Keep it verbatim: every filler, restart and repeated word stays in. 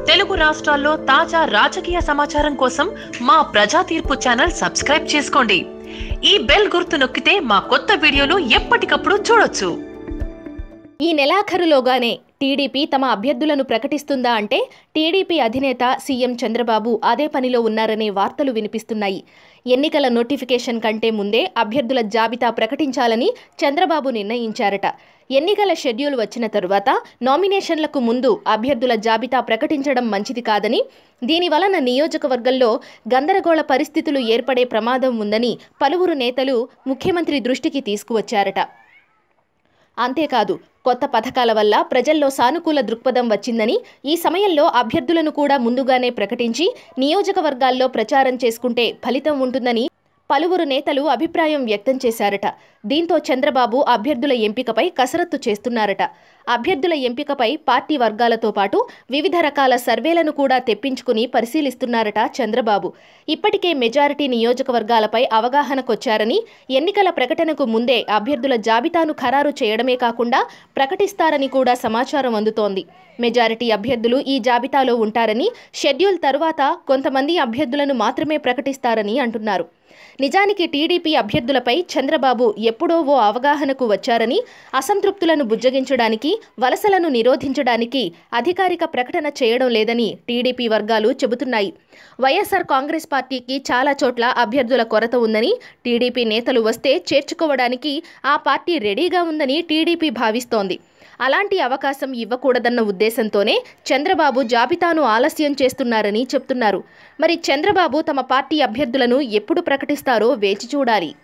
తెలుగు రాష్ట్రాల్లో తాజా రాజకీయ సమాచారం కోసం మా ప్రజా తీర్పు ఛానల్ సబ్స్క్రైబ్ చేసుకోండి. ఈ బెల్ గుర్తు నొక్కితే మా కొత్త వీడియోలు ఎప్పటికప్పుడు చూడొచ్చు. ఈ నెలాఖరులోగానే టీడీపీ తమ అభ్యర్థులను ప్రకటిస్తుందా అంటే టీడీపీ అధినేత సీఎం చంద్రబాబు అదే పనిలో ఉన్నారనే వార్తలు వినిపిస్తున్నాయి. ఎన్నికల నోటిఫికేషన్ కంటే ముందే అభ్యర్థుల జాబితా ప్రకటించాలని చంద్రబాబు నిర్ణయించారట. ఎన్నికల షెడ్యూల్ వచ్చిన తరువాత నామినేషన్లకు ముందు అభ్యర్థుల జాబితా ప్రకటించడం మంచిది కాదని, దీనివలన నియోజకవర్గంలో గందరగోళ పరిస్థితులు ఏర్పడే ప్రమాదం ఉందని పలువురు నేతలు ముఖ్యమంత్రి దృష్టికి తీసుకువచ్చారట. అంతేకాదు, కొత్త పథకాల వల్ల ప్రజల్లో సానుకూల దృక్పథం వచ్చిందని, ఈ సమయంలో అభ్యర్థులను కూడా ముందుగానే ప్రకటించి నియోజకవర్గాల్లో ప్రచారం చేసుకుంటే ఫలితం ఉంటుందని పలువురు నేతలు అభిప్రాయం వ్యక్తం చేశారట. దీంతో చంద్రబాబు అభ్యర్థుల ఎంపికపై కసరత్తు చేస్తున్నారట. అభ్యర్థుల ఎంపికపై పార్టీ వర్గాలతో పాటు వివిధ రకాల సర్వేలను కూడా తెప్పించుకుని పరిశీలిస్తున్నారట చంద్రబాబు. ఇప్పటికే మెజారిటీ నియోజకవర్గాలపై అవగాహనకొచ్చారని, ఎన్నికల ప్రకటనకు ముందే అభ్యర్థుల జాబితాను ఖరారు చేయడమే కాకుండా ప్రకటిస్తారని కూడా సమాచారం అందుతోంది. మెజారిటీ అభ్యర్థులు ఈ జాబితాలో ఉంటారని, షెడ్యూల్ తరువాత కొంతమంది అభ్యర్థులను మాత్రమే ప్రకటిస్తారని అంటున్నారు. నిజానికి టీడీపీ అభ్యర్థులపై చంద్రబాబు ఎప్పుడో ఓ అవగాహనకు వచ్చారని, అసంతృప్తులను బుజ్జగించడానికి, వలసలను నిరోధించడానికి అధికారిక ప్రకటన చేయడం లేదని టీడీపీ వర్గాలు చెబుతున్నాయి. వైఎస్ఆర్ కాంగ్రెస్ పార్టీకి చాలా చోట్ల అభ్యర్థుల కొరత ఉందని, టీడీపీ నేతలు వస్తే చేర్చుకోవడానికి ఆ పార్టీ రెడీగా ఉందని టీడీపీ భావిస్తోంది. అలాంటి అవకాశం ఇవ్వకూడదన్న ఉద్దేశంతోనే చంద్రబాబు జాబితాను ఆలస్యం చేస్తున్నారని చెప్తున్నారు. మరి చంద్రబాబు తమ పార్టీ అభ్యర్థులను ఎప్పుడు ప్రకటిస్తారో వేచి చూడాలి.